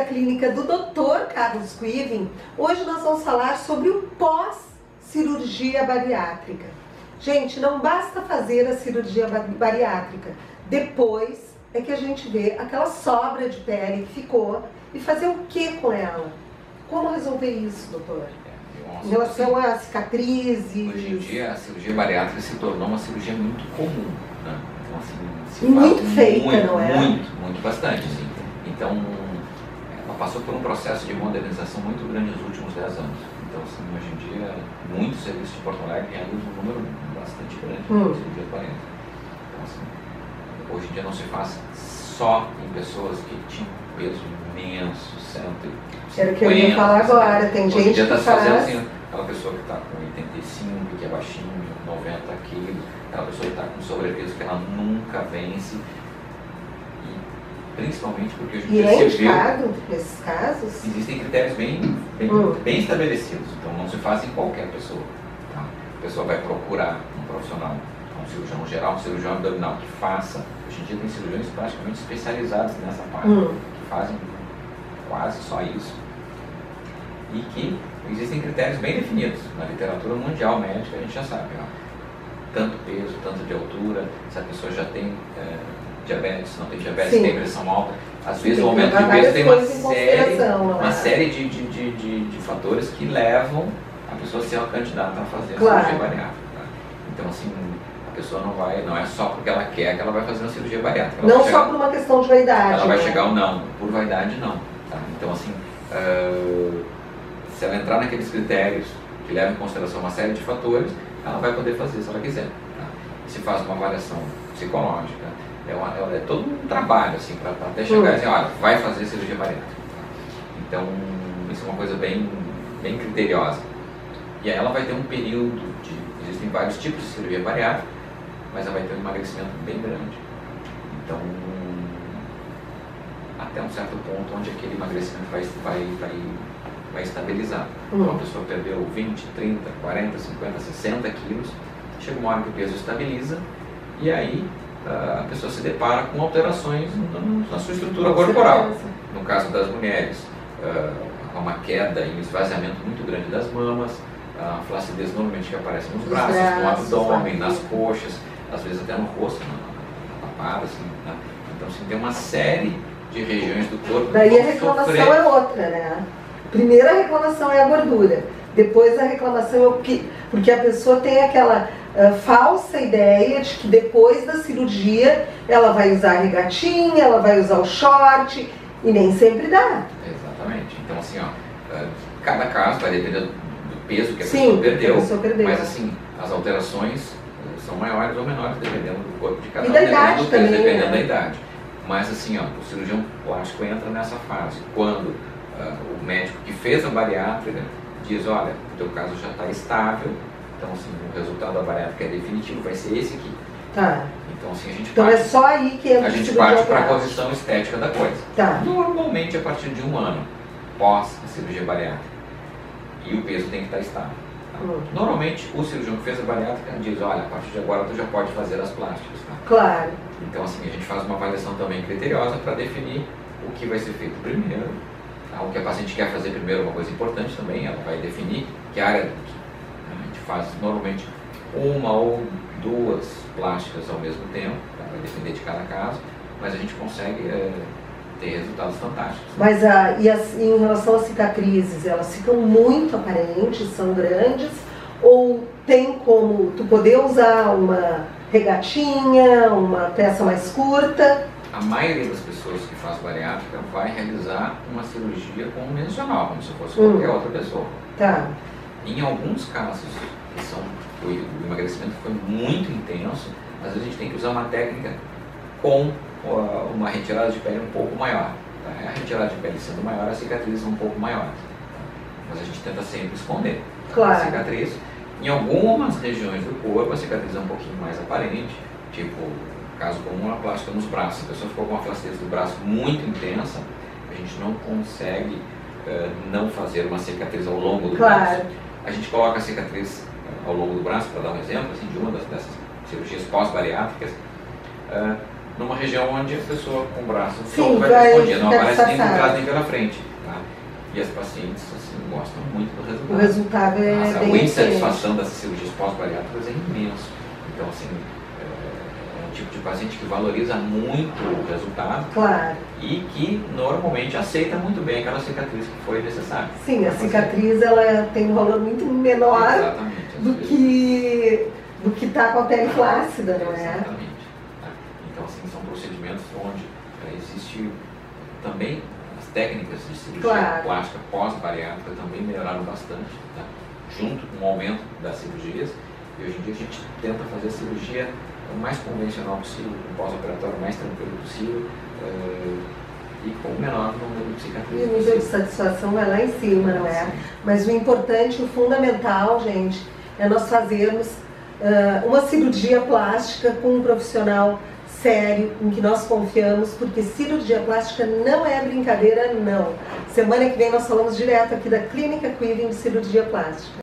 clínica do Dr. Carlos Quivin. Hoje nós vamos falar sobre o pós-cirurgia bariátrica. Gente, não basta fazer a cirurgia bariátrica, depois é que a gente vê aquela sobra de pele que ficou e fazer o que com ela? Como resolver isso, doutor? Em relação a cicatrizes... Hoje em dia a cirurgia bariátrica se tornou uma cirurgia muito comum, né? Então, assim, muito feita, não é? Muito, bastante, sim. Então, ela passou por um processo de modernização muito grande nos últimos 10 anos. Então, assim, hoje em dia, muitos serviços de Porto Alegre realizam um número bastante grande de cirurgias bariátricas. Então, assim, hoje em dia não se faz só em pessoas que tinham peso imenso, 150. Era o que eu ia falar agora, tem hoje gente que faz... fazendo assim, aquela pessoa que está com 85, que é baixinho, 90 quilos, aquela pessoa que está com sobrepeso que ela nunca vence. Principalmente porque hoje em dia é indicado nesses casos? Existem critérios bem estabelecidos, então não se faz em qualquer pessoa. Tá? A pessoa vai procurar um profissional, um cirurgião geral, um cirurgião abdominal que faça. Hoje em dia tem cirurgiões praticamente especializados nessa parte, que fazem quase só isso. E que existem critérios bem definidos. Na literatura mundial médica a gente já sabe, ó, tanto peso, tanto de altura, se a pessoa já tem diabetes, não tem diabetes, tem pressão alta. Às vezes o aumento de peso tem uma série de fatores que levam a pessoa a ser uma candidata a fazer a cirurgia bariátrica. Tá? Então, assim, a pessoa não é só porque ela quer que ela vai fazer uma cirurgia bariátrica. Não só por uma questão de vaidade. Ela vai chegar ou não, por vaidade não. Tá? Então, assim, se ela entrar naqueles critérios que levam em consideração uma série de fatores, ela vai poder fazer se ela quiser. Tá? E se faz uma avaliação psicológica, é todo um trabalho, assim, para até chegar e dizer, olha, vai fazer cirurgia bariátrica. Então, isso é uma coisa bem criteriosa. E aí ela vai ter um período existem vários tipos de cirurgia bariátrica, mas ela vai ter um emagrecimento bem grande. Então, até um certo ponto onde aquele emagrecimento vai estabilizar. Então, a pessoa perdeu 20, 30, 40, 50, 60 quilos, chega uma hora que o peso estabiliza, e aí a pessoa se depara com alterações na sua estrutura corporal. No caso das mulheres, uma queda e um esvaziamento muito grande das mamas, a flacidez normalmente que aparece nos braços, no abdômen, nas coxas, às vezes até no rosto, na papada, assim, né? Então, assim, tem uma série de regiões do corpo. Daí a reclamação é outra, né? Primeiro a reclamação é a gordura, depois a reclamação é o que... Porque a pessoa tem aquela falsa ideia de que depois da cirurgia ela vai usar a regatinha, ela vai usar o short, e nem sempre dá. Exatamente. Então, assim, ó, cada caso vai depender do peso que a pessoa perdeu, mas assim, as alterações são maiores ou menores dependendo do corpo de cada um, da idade também, dependendo da idade. Mas assim, ó, o cirurgião plástico entra nessa fase quando o médico que fez a bariátrica diz, olha, o teu caso já está estável, então assim, o resultado da bariátrica é definitivo, vai ser esse aqui. Tá. Então assim, a gente é só aí que a gente parte para a posição estética da coisa. Tá. Normalmente a partir de 1 ano pós a cirurgia bariátrica. E o peso tem que estar estável. Tá? Normalmente o cirurgião que fez a bariátrica diz, olha, a partir de agora tu já pode fazer as plásticas. Tá? Claro. Então assim, a gente faz uma avaliação também criteriosa para definir o que vai ser feito primeiro. Tá? O que a paciente quer fazer primeiro é uma coisa importante também, ela vai definir que área a gente faz normalmente 1 ou 2 plásticas ao mesmo tempo, tá? Vai depender de cada caso, mas a gente consegue ter resultados fantásticos. Mas em relação às cicatrizes, elas ficam muito aparentes, são grandes, ou tem como tu poder usar uma regatinha, uma peça mais curta? A maioria das pessoas que faz bariátrica vai realizar uma cirurgia convencional, como se fosse qualquer outra pessoa. Tá. Em alguns casos, que o emagrecimento foi muito intenso, às vezes a gente tem que usar uma técnica com uma retirada de pele um pouco maior. Tá? A retirada de pele sendo maior, as cicatrizes são um pouco maiores. Tá? Mas a gente tenta sempre esconder a cicatriz. Em algumas regiões do corpo, a cicatriz é um pouquinho mais aparente, tipo, caso comum, uma plástica nos braços. A pessoa ficou com uma flacidez do braço muito intensa, a gente não consegue não fazer uma cicatriz ao longo do braço. A gente coloca a cicatriz ao longo do braço, para dar um exemplo assim, de uma dessas cirurgias pós-bariátricas, numa região onde a pessoa com o braço Sim, vai respondia, não aparece nem por trás nem pela frente. Tá? E as pacientes assim, gostam muito do resultado. O resultado é bem o índice de satisfação dessas cirurgias pós-bariátricas é imenso. Então, assim, é um tipo de paciente que valoriza muito o resultado. Claro. E que normalmente aceita muito bem aquela cicatriz que foi necessária. Sim, a cicatriz ela tem um valor muito menor do que está com a pele flácida, não é? Exatamente. Então, assim, são procedimentos onde existe também as técnicas de cirurgia plástica pós-bariátrica também melhoraram bastante, tá? Junto com o aumento das cirurgias. E hoje em dia a gente tenta fazer a cirurgia o mais convencional possível, com o pós-operatório mais tranquilo possível e com o menor número de cicatrizes. E o nível de satisfação vai lá em cima, não é? Mas o importante, o fundamental, gente, é nós fazermos uma cirurgia plástica com um profissional sério, em que nós confiamos, porque cirurgia plástica não é brincadeira, não. Semana que vem nós falamos direto aqui da Clínica Quiving de Cirurgia Plástica.